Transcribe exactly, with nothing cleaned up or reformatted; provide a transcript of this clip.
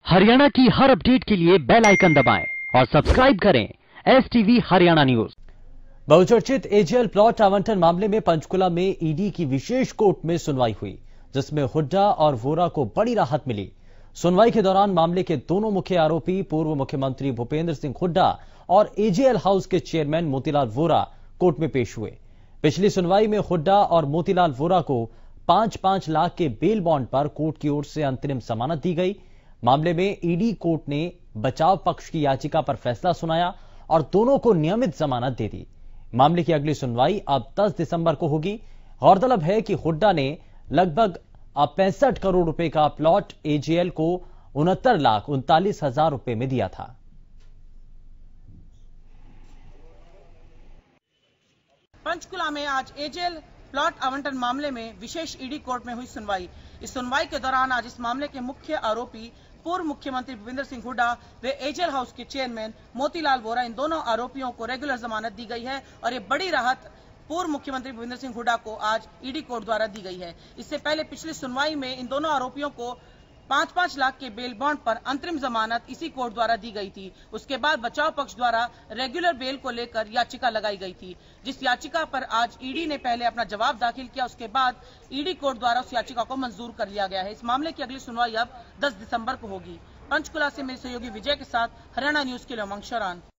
हरियाणा की हर अपडेट के लिए बेल आइकन दबाएं और सब्सक्राइब करें एस टीवी हरियाणा न्यूज। बहुचर्चित एजेएल प्लॉट आवंटन मामले में पंचकुला में ईडी की विशेष कोर्ट में सुनवाई हुई, जिसमें हुड्डा और वोरा को बड़ी राहत मिली। सुनवाई के दौरान मामले के दोनों मुख्य आरोपी पूर्व मुख्यमंत्री भूपेंद्र सिंह हुड्डा और एजेएल हाउस के चेयरमैन मोतीलाल वोरा कोर्ट में पेश हुए। पिछली सुनवाई में हुड्डा और मोतीलाल वोरा को पांच पांच लाख के बेल बॉन्ड पर कोर्ट की ओर से अंतरिम जमानत दी गई। मामले में ईडी कोर्ट ने बचाव पक्ष की याचिका पर फैसला सुनाया और दोनों को नियमित जमानत दे दी। मामले की अगली सुनवाई अब दस दिसंबर को होगी। गौरतलब है कि हुड्डा ने लगभग पैंसठ करोड़ रुपए का प्लॉट एजेएल को उनहत्तर लाख उनतालीस हजार रुपए में दिया था। पंचकुला में आज एजेएल प्लॉट आवंटन मामले में विशेष ईडी कोर्ट में हुई सुनवाई। इस सुनवाई के दौरान आज इस मामले के मुख्य आरोपी पूर्व मुख्यमंत्री भूपेंद्र सिंह हुड्डा व एजेएल हाउस के चेयरमैन मोतीलाल वोरा, इन दोनों आरोपियों को रेगुलर जमानत दी गई है और ये बड़ी राहत पूर्व मुख्यमंत्री भूपेंद्र सिंह हुड्डा को आज ईडी कोर्ट द्वारा दी गई है। इससे पहले पिछली सुनवाई में इन दोनों आरोपियों को पांच पांच लाख के बेल बॉन्ड पर अंतरिम जमानत इसी कोर्ट द्वारा दी गई थी। उसके बाद बचाव पक्ष द्वारा रेगुलर बेल को लेकर याचिका लगाई गई थी, जिस याचिका पर आज ईडी ने पहले अपना जवाब दाखिल किया। उसके बाद ईडी कोर्ट द्वारा उस याचिका को मंजूर कर लिया गया है। इस मामले की अगली सुनवाई अब दस दिसंबर को होगी। पंचकुला से मेरे सहयोगी विजय के साथ हरियाणा न्यूज के लिए उमंग शरान।